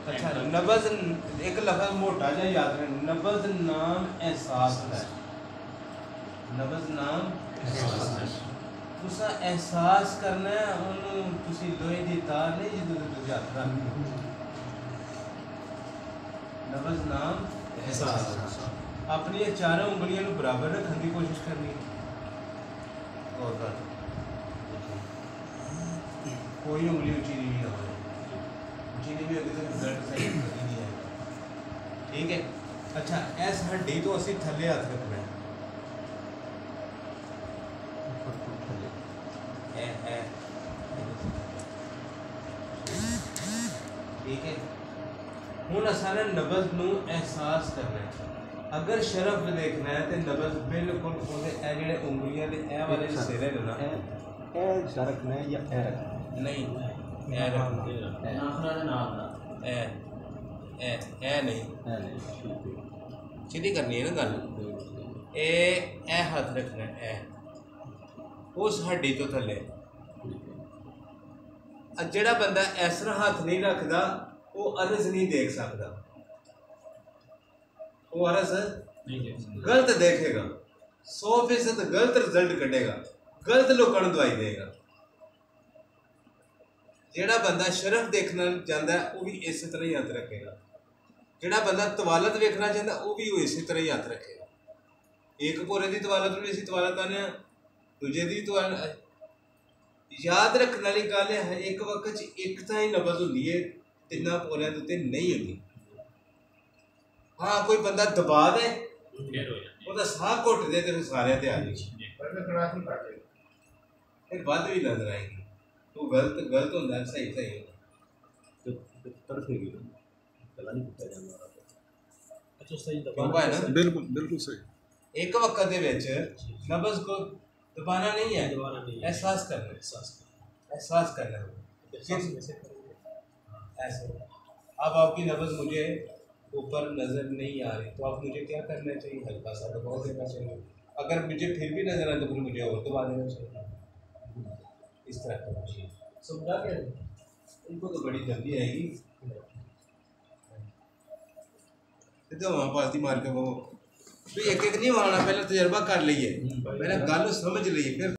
अच्छा नबज एक लफ्ज़ मोटा जा याद रखना, नबज नाम एहसास है, नबज नाम तुसा एहसास करना है उन्होंने, तुसी लोहे दी तार नहीं जिदों तुसी हथ रख, नबज नाम एहसास। अपनी चारों उंगलियों बराबर रखने की कोशिश करनी और कर कोई उंगली ऊंची नहीं हो, ऊंची नहीं भी होगी तो रिजल्ट सही नहीं है। ठीक है। अच्छा इस हड्डी तो असी थले हाथ रखना है, ठीक है। हुण असां ने नबज नूं एहसास करना है। अगर शरफ देखना है तो नबज बिल्कुल ओदे ए जेड़े उंगलियां दे ए वाले सिरे ने ना ए रखना है या ए रखना है? नहीं ए रखना ए ए नहीं सीधी करनी है ना गल। ए हाथ रखना है ए उस हड्डी तो थले। जेड़ा बंदा इस तरह हाथ नहीं रखता वो अर्ज नहीं देख सकता, वो अर्ज गलत देखेगा, 100% गलत रिजल्ट कटेगा, गलत लोगों को दवाई देगा। जेड़ा बंदा शरफ देखना चाहता है वो भी इस तरह ही हाथ रखेगा, जेड़ा बंदा तवालत देखना चाहता है वो भी इसी तरह ही हाथ रखेगा। एक भोरे की तवालत भी असीं तवालत आने, दूजे की तवालत। याद रखने वाली गल है एक वक्त एक तो ही नबज होंगी है, तिना भोरियां दे उत्ते नहीं होंगी। हाँ कोई बंदा दबा दे वो साह घुट दे तो सारे ते आ जाएगी, फिर बद भी नजर आएगी। तो गलत गलत होंदा है, सही सही होंदा। बिल्कुल बिल्कुल सही। एक वक्त दे विच नबज को दबाना नहीं है, एहसास करना है, एहसास करना है ऐसे। अब आपकी नबज मुझे ऊपर नज़र नहीं आ रही तो आप मुझे क्या करना चाहिए, हल्का सा दबा देना चाहिए। अगर मुझे फिर भी नजर आए तो फिर मुझे और दबा देना चाहिए, इस तरह करना चाहिए। समझा क्या? इनको तो बड़ी जल्दी आएगी तो वहाँ पालती मार के वो भी एक एक नहीं मारना, पहले तजर्बा कर लीजिए, पहले गल समझ लीजिए फिर